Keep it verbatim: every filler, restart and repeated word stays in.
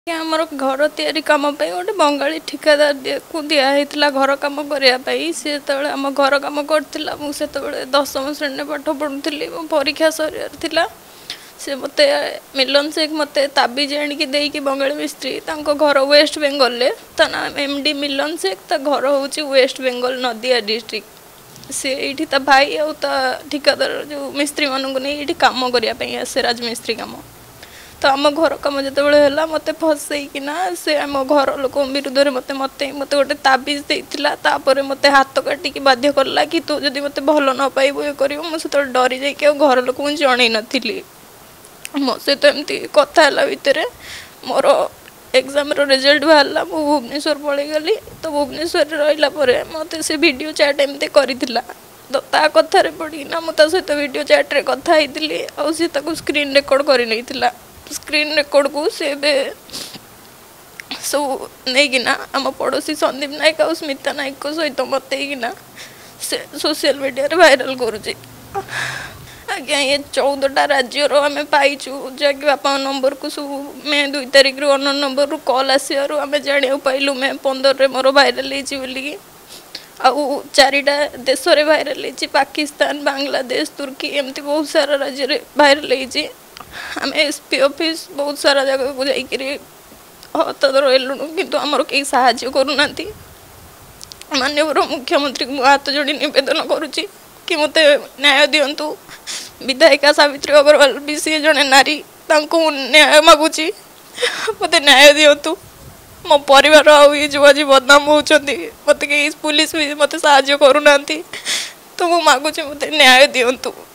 आमर घर तैयारी कम गोटे बंगाली ठिकादार को दिखाई घर कम करने सी जो आम घर कम करता मुझे दशम श्रेणी पाठ पढ़ुली मो परीक्षा सर से मत मिलन शेख मत ताबीज आणिकी देकी बंगाली मिस्त्री घर वेस्ट बेंगल ना एम डी मिलन शेख घर हूँ वेस्ट बेंगल नदिया डिस्ट्रिक्ट सी ये ता भाई आ ठिकादार जो मिस्त्री मानक नहीं कम करने आसे राजमिस्त्री कम तो आम घर कम जो है मत फसैकिना से आम घर लोक विरुद्ध में मत मत मत गोटे ताबीज देता मत हाथ काटिकी बाध्य कला कि तू जदि मत भल न पाइबू ये कर मुझे डरी जाकि घर लोक जन नी मो सहित एमती कथा भितर मोर एग्जाम रिजल्ट बाहर मु भुवनेश्वर पलि गली तो भुवनेश्वर रहा मत से वीडियो चैट एमती करथिला तो ता कथार पड़ना मुझे सहित वीडियो चैट रे कथा होती आ सी स्क्रीन रेकर्ड कर नहीं स्क्रीन रेकर्ड को से सब नहींकिना आम पड़ोसी संदीप नायक और स्मिता नायक सहित मत से सोशल मीडिया रे वायरल करुचे आज्ञा ये चौदहटा राज्यर आम पाइचु जहाँकि बापा नंबर को सब मे दुई तारिख रु अन नंबर रु कॉल आसवर आम जाना पाइलु मे पंदर में मोर भाइराल होली आउ चारिटा देश में भाइराल होती पाकिस्तान बांग्लादेश तुर्की एमती बहुत सारा राज्य में भाइराल होती आम एसपी ऑफिस बहुत सारा जगह को जाकर हत रहीलुणु किंतु आमर कहीं साहाय्य करूना माननीय मुख्यमंत्री को हाथ जोड़ी नवेदन करुच्ची कि मत न्याय दिंतु विधायिका सावित्री अग्रवाल भी सी जड़े नारी न्याय मागुची मत न्याय दिंतु मो परिवार आई जो आज बदनाम होती मत कहीं पुलिस भी मत साहाय्य करूना तो मुझे मागुची मत न्याय दिंतु।